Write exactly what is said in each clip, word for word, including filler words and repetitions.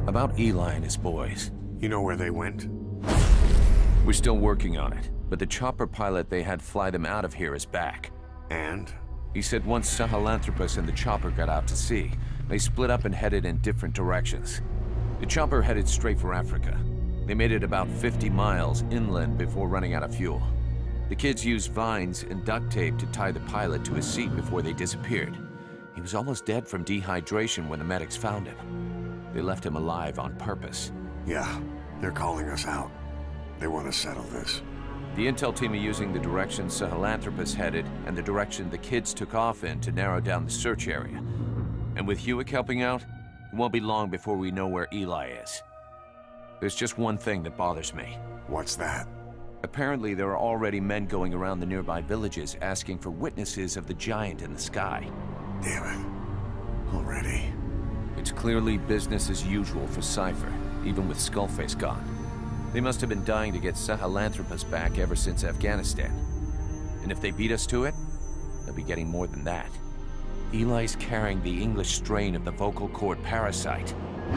About Eli and his boys. You know where they went? We're still working on it, but the chopper pilot they had fly them out of here is back. And? He said once Sahelanthropus and the chopper got out to sea, they split up and headed in different directions. The chopper headed straight for Africa. They made it about fifty miles inland before running out of fuel. The kids used vines and duct tape to tie the pilot to his seat before they disappeared. He was almost dead from dehydration when the medics found him. They left him alive on purpose. Yeah, they're calling us out. They want to settle this. The intel team are using the direction Sahelanthropus headed and the direction the kids took off in to narrow down the search area. And with Hewick helping out, it won't be long before we know where Eli is. There's just one thing that bothers me. What's that? Apparently, there are already men going around the nearby villages asking for witnesses of the giant in the sky. Damn it. Already. It's clearly business as usual for Cypher, even with Skullface gone. They must have been dying to get Sahelanthropus back ever since Afghanistan. And if they beat us to it, they'll be getting more than that. Eli's carrying the English strain of the vocal cord parasite.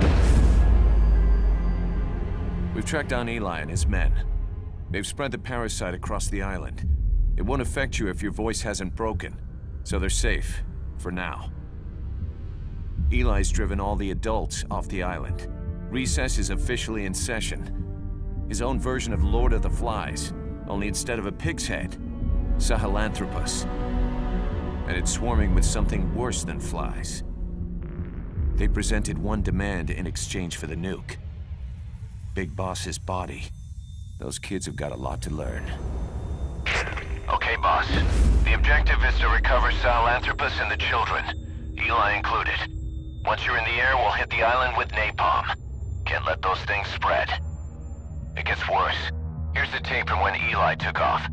We've tracked down Eli and his men. They've spread the parasite across the island. It won't affect you if your voice hasn't broken, so they're safe, for now. Eli's driven all the adults off the island. Recess is officially in session. His own version of Lord of the Flies, only instead of a pig's head, Sahelanthropus. And it's swarming with something worse than flies. They presented one demand in exchange for the nuke. Big Boss's body. Those kids have got a lot to learn. Okay, boss. The objective is to recover Sahelanthropus and the children, Eli included. Once you're in the air, we'll hit the island with napalm. Can't let those things spread. It gets worse. Here's the tape from when Eli took off.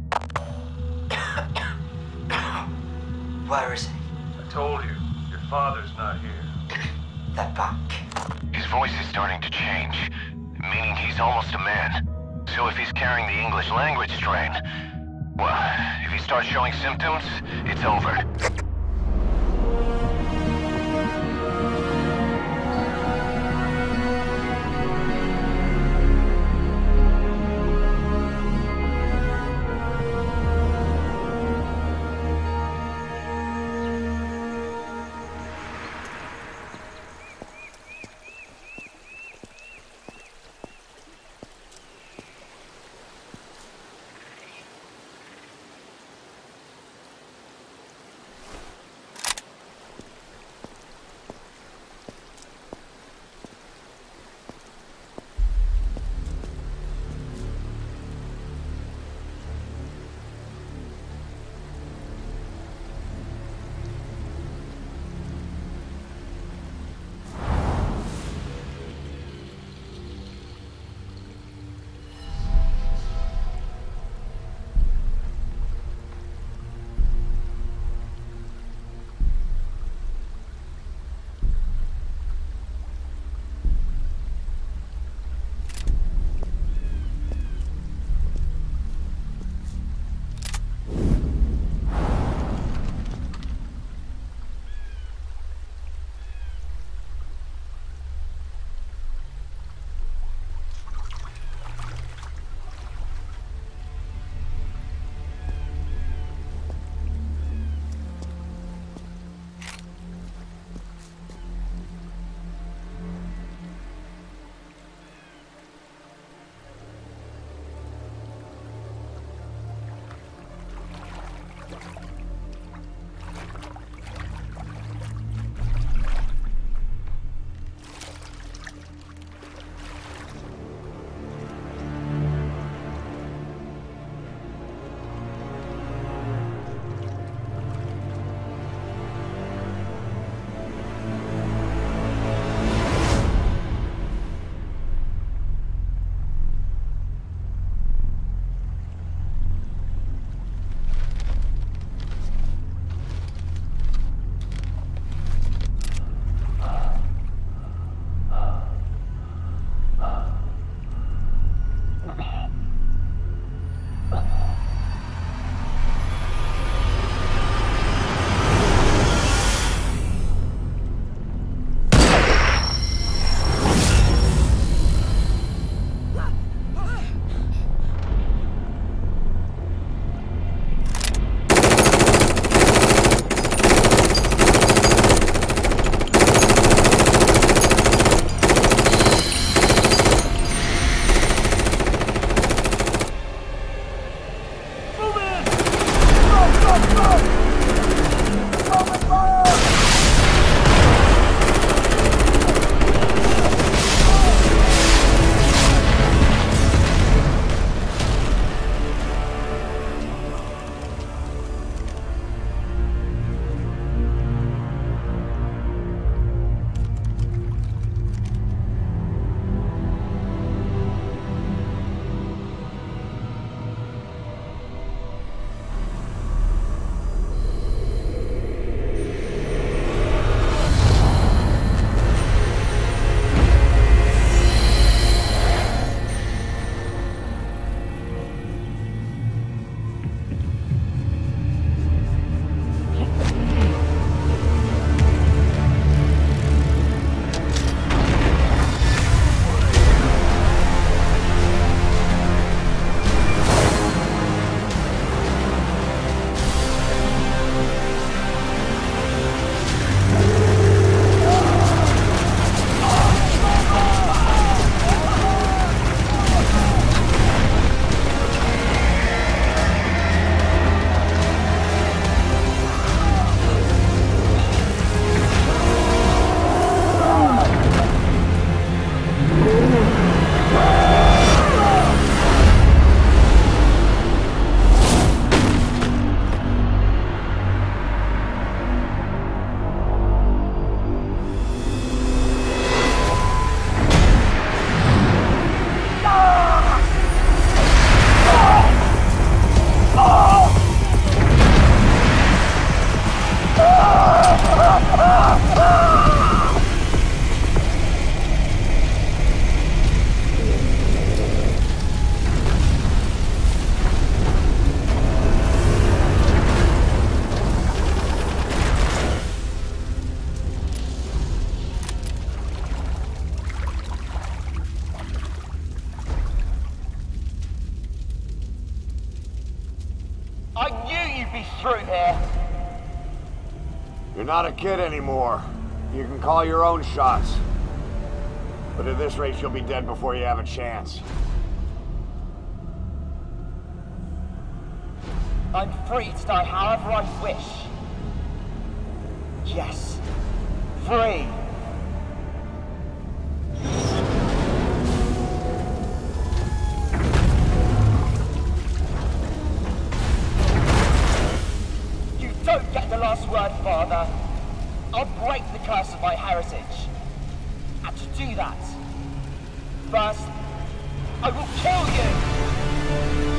Where is he? I told you, your father's not here. They're back. His voice is starting to change, meaning he's almost a man. So if he's carrying the English language strain, well, if he starts showing symptoms, it's over. through here. You're not a kid anymore. You can call your own shots. But at this rate, you'll be dead before you have a chance. I'm free to die however I wish. Yes, free. You don't get the last word, Father. I'll break the curse of my heritage. And to do that, first, I will kill you!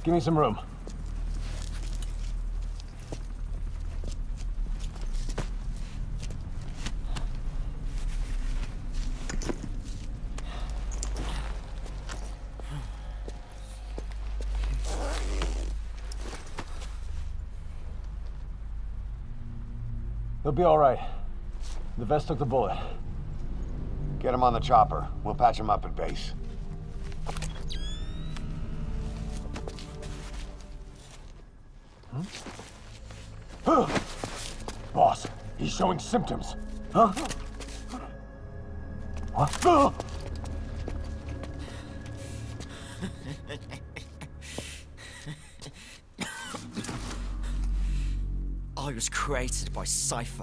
Give me some room. He'll be all right. The vest took the bullet. Get him on the chopper. We'll patch him up at base. Huh? Boss, he's showing symptoms. Huh? What? I was created by Cypher.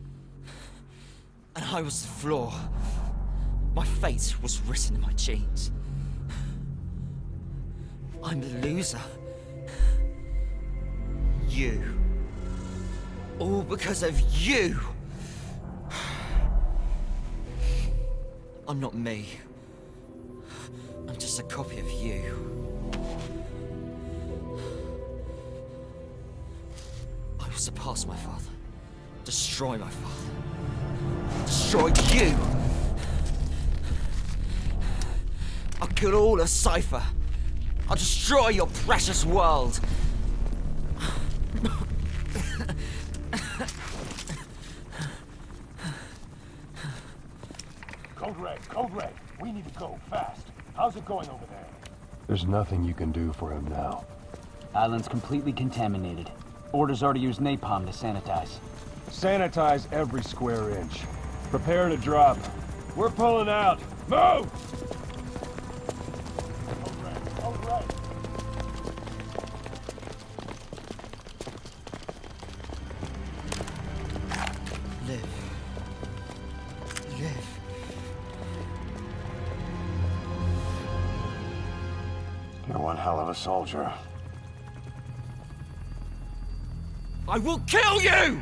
And I was the flaw. My fate was written in my genes. I'm the loser. You. All because of you. I'm not me. I'm just a copy of you. I will surpass my father. Destroy my father. Destroy you! I'll kill all of Cypher. I'll destroy your precious world. Code Red, Code Red, we need to go fast. How's it going over there? There's nothing you can do for him now. Island's completely contaminated. Orders are to use napalm to sanitize. Sanitize every square inch. Prepare to drop. We're pulling out. Move! Code Red, Code Red. Live. Live. You're one hell of a soldier. I will kill you!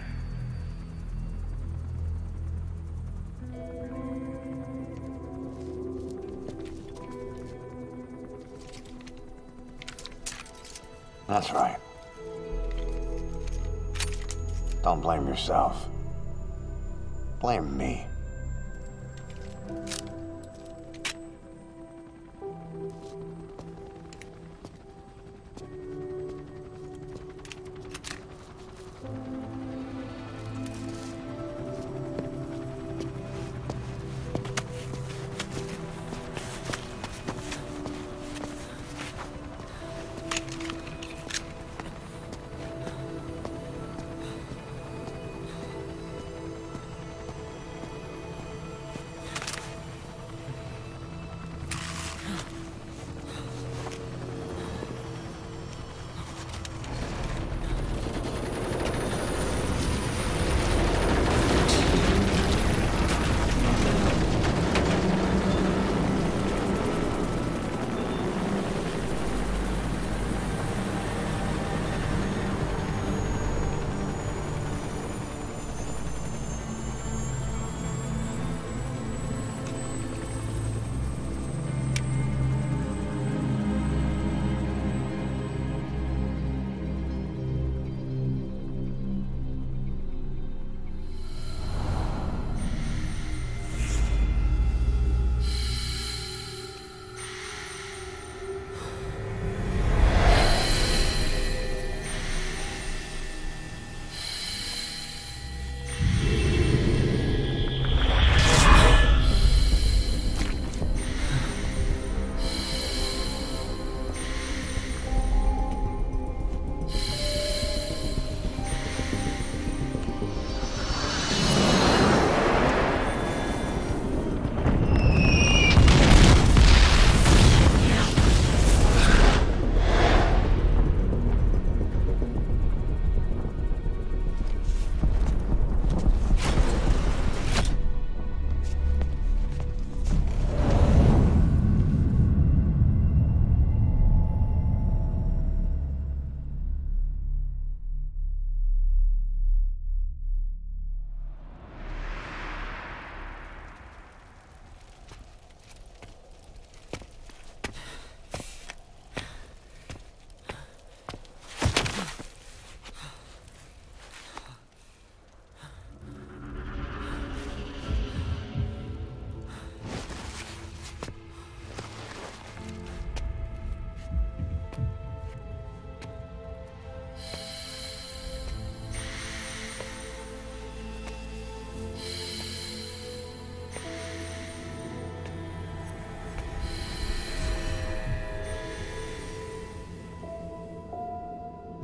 That's right. Don't blame yourself. Blame me.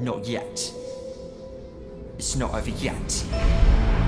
Not yet. It's not over yet.